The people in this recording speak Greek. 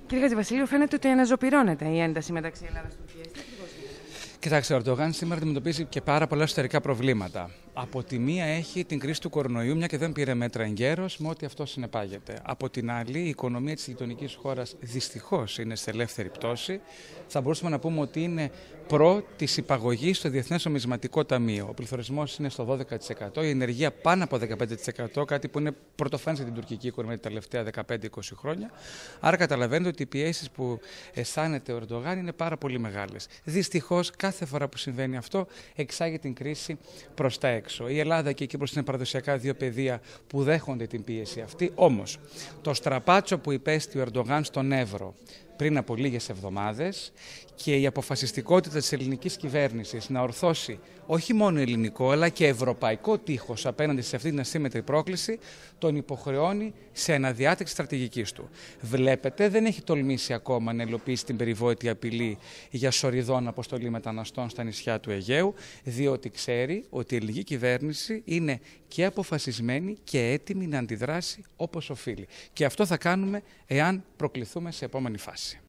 Κύριε Χατζηβασιλείου, φαίνεται ότι αναζωπυρώνεται η ένταση μεταξύ Ελλάδας και Τουρκίας. Κοιτάξτε, ο Ερντογάν σήμερα αντιμετωπίζει και πάρα πολλά εσωτερικά προβλήματα. Από τη μία έχει την κρίση του κορονοϊού, μια και δεν πήρε μέτρα εγκαίρως, με ό,τι αυτό συνεπάγεται. Από την άλλη, η οικονομία της γειτονικής χώρας δυστυχώς είναι σε ελεύθερη πτώση. Θα μπορούσαμε να πούμε ότι είναι προ της υπαγωγής στο Διεθνές Νομισματικό Ταμείο. Ο πληθωρισμός είναι στο 12%, η ενεργεία πάνω από 15%, κάτι που είναι πρωτοφανές για την τουρκική οικονομία τα τελευταία 15-20 χρόνια. Άρα καταλαβαίνετε ότι οι πιέσεις που αισθάνεται ο Ερντογάν είναι πάρα πολύ μεγάλες. Δυστυχώς, κάθε φορά που συμβαίνει αυτό, εξάγει την κρίση προς τα έξω. Η Ελλάδα και η Κύπρος είναι παραδοσιακά δύο πεδία που δέχονται την πίεση αυτή. Όμως, το στραπάτσο που υπέστη ο Ερντογάν στον Εύρο πριν από λίγες εβδομάδες και η αποφασιστικότητα της ελληνικής κυβέρνησης να ορθώσει όχι μόνο ελληνικό αλλά και ευρωπαϊκό τείχος απέναντι σε αυτή την ασύμμετρη πρόκληση τον υποχρεώνει σε αναδιάταξη στρατηγικής του. Βλέπετε, δεν έχει τολμήσει ακόμα να υλοποιήσει την περιβόητη απειλή για σοριδών αποστολή μεταναστών στα νησιά του Αιγαίου, διότι ξέρει ότι η ελληνική κυβέρνηση είναι και αποφασισμένη και έτοιμη να αντιδράσει όπως οφείλει. Και αυτό θα κάνουμε εάν προκληθούμε σε επόμενη φάση.